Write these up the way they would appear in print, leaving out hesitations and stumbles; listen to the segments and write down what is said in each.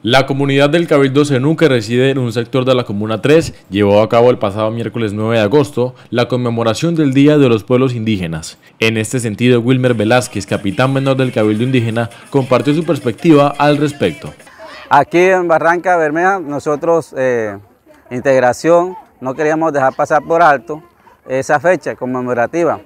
La comunidad del Cabildo Zenú, que reside en un sector de la Comuna 3, llevó a cabo el pasado miércoles 9 de agosto la conmemoración del Día de los Pueblos Indígenas. En este sentido, Wilmer Velázquez, capitán menor del Cabildo Indígena, compartió su perspectiva al respecto. Aquí en Barrancabermeja, nosotros, Integración, no queríamos dejar pasar por alto esa fecha conmemorativa,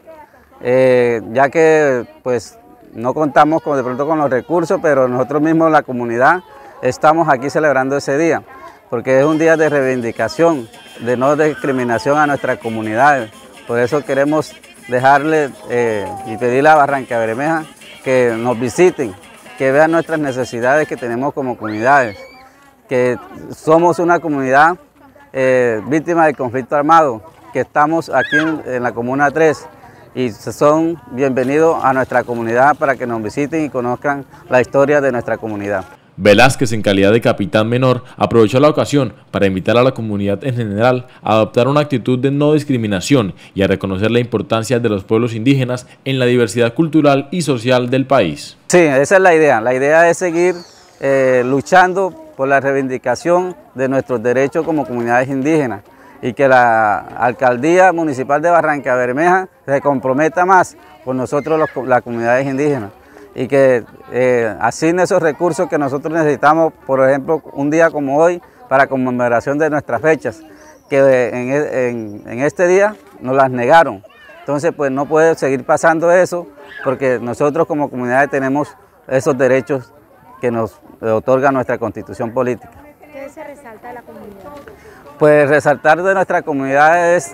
ya que pues no contamos de pronto con los recursos, pero nosotros mismos, la comunidad, estamos aquí celebrando ese día, porque es un día de reivindicación, de no discriminación a nuestras comunidades. Por eso queremos dejarle y pedirle a Barrancabermeja que nos visiten, que vean nuestras necesidades que tenemos como comunidades, que somos una comunidad víctima del conflicto armado, que estamos aquí en la Comuna 3 y son bienvenidos a nuestra comunidad para que nos visiten y conozcan la historia de nuestra comunidad. Velázquez, en calidad de capitán menor, aprovechó la ocasión para invitar a la comunidad en general a adoptar una actitud de no discriminación y a reconocer la importancia de los pueblos indígenas en la diversidad cultural y social del país. Sí, esa es la idea. La idea es seguir luchando por la reivindicación de nuestros derechos como comunidades indígenas y que la Alcaldía Municipal de Barrancabermeja se comprometa más con nosotros las comunidades indígenas y que asigne esos recursos que nosotros necesitamos, por ejemplo, un día como hoy, para conmemoración de nuestras fechas, que en este día nos las negaron. Entonces, pues no puede seguir pasando eso, porque nosotros como comunidades tenemos esos derechos que nos otorga nuestra Constitución política. ¿Qué se resalta de la comunidad? Pues resaltar de nuestra comunidad es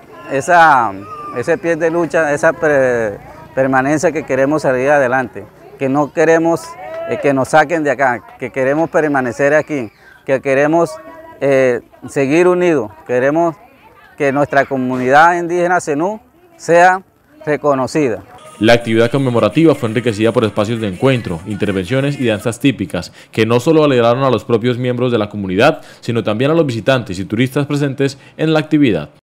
ese pie de lucha, esa permanencia que queremos salir adelante, que no queremos que nos saquen de acá, que queremos permanecer aquí, que queremos seguir unidos, queremos que nuestra comunidad indígena Zenú sea reconocida. La actividad conmemorativa fue enriquecida por espacios de encuentro, intervenciones y danzas típicas, que no solo alegraron a los propios miembros de la comunidad, sino también a los visitantes y turistas presentes en la actividad.